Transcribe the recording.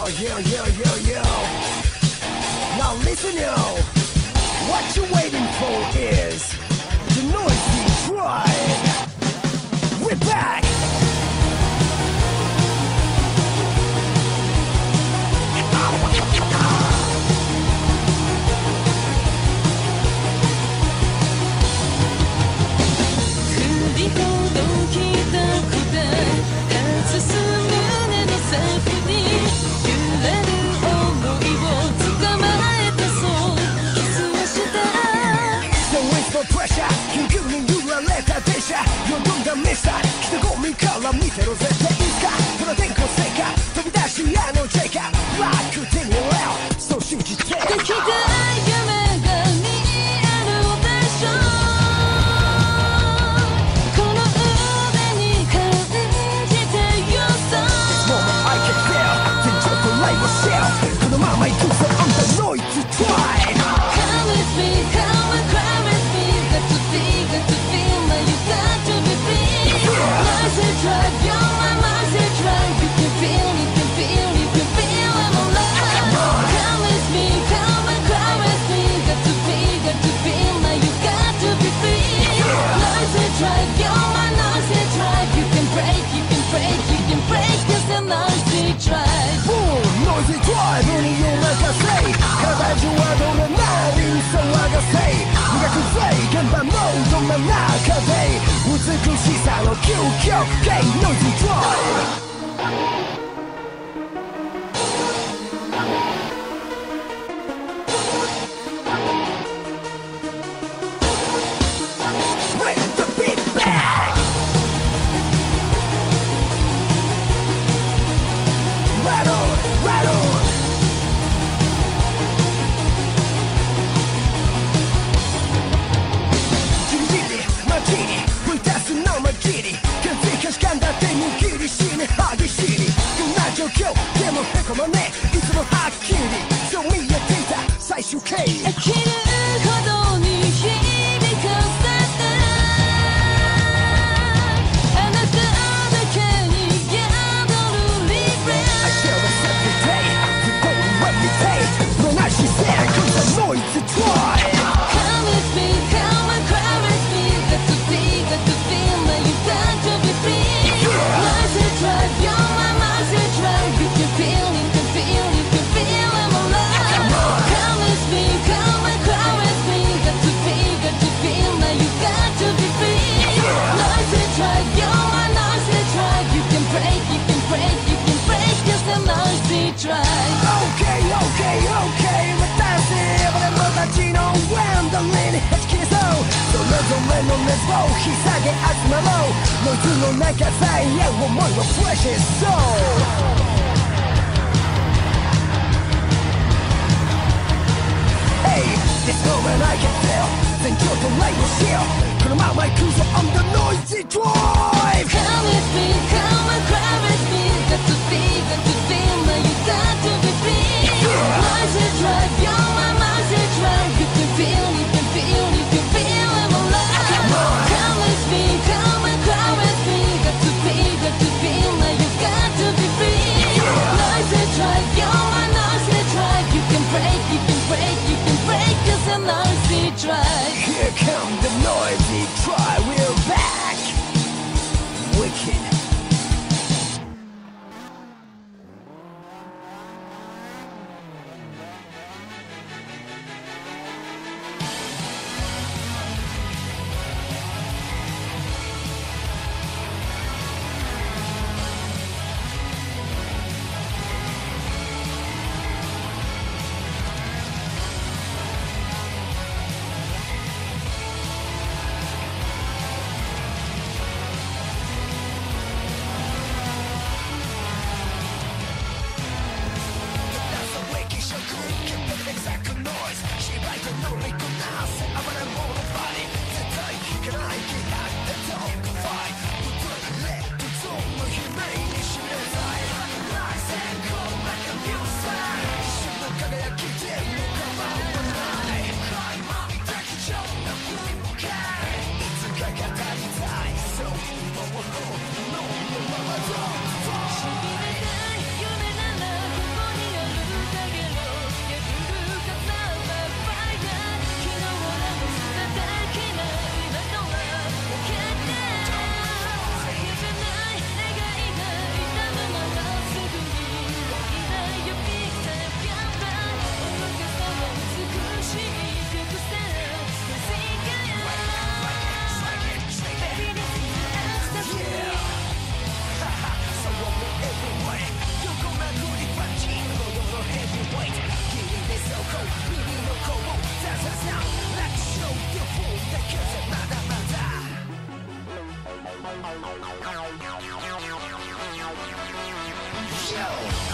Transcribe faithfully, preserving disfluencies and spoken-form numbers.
yo, yo, yo, yo. Now listen, yo. What you're waiting for is the noisy tribe. We're back. Pressure 急に揺られた電車よどんだミスター来たゴミから見てろ絶対いつかこの電光石火飛び出しあのジェイカ楽手にレオそう信じてできた夢が見えるでしょこの腕に感じてよさ This moment I can feel 天井とライブシェルこのまま行くぜ I'm the noisy tribe Come with me come and cry Drive, you're my monster drive. You can feel, you can feel, you can feel I'm alive. Come with me, come and cry with me. Got to be, got to feel, now you got to be free. Noisy drive, you're my noisy drive. You can break, you can break, you can break. Cause the noisy drive. Boom, noisy drive. 海を任せ体中はどれなり騒がせ磨くぜ現場のど真ん中で美しさの究極系 Noisy Drive Bring the beat back Rattle, rattle Martini 吹いたすのまきり完璧しかんだって握りしね激しいどんな状況でもへこまねいつもはっきりそう見えていた最終形飽きるほどに響かせてあなただけに宿るリフレッシュ I feel this every day you go and meditate when I she said cause the noise is try Come with me come and cry with me Got to be, got to feel, now you got to be free Noisy drive, you're my noisy drive You can feel, you can feel, you can feel I'm alive Come with me, come and cry with me Got to be, got to feel, now you got to be free Noisy drive, you're my noisy drive You can break, you can break, you can break Cause the noisy drive Okay, okay, okay 私俺もたちのワンダーレにはじき出そうそれぞれの熱を引き下げ集まろうノイズの中さえ合う思いはフレッシュそう Hey, this moment I can feel 全長とライブしようこのまま行くぞ I'm the noisy drive Come with me, come and cry with me Got to be, got to feel, now you got to be free Noisy drive, you're my noisy drive You can feel, you can feel, you can feel I'm alive Come with me, come and cry with me Got to be, got to feel, now you got to be free Noisy drive, you're my noisy drive You can break, you can break, you can break Cause I'm noisy drive Here come the noisy drive We're back Wicked you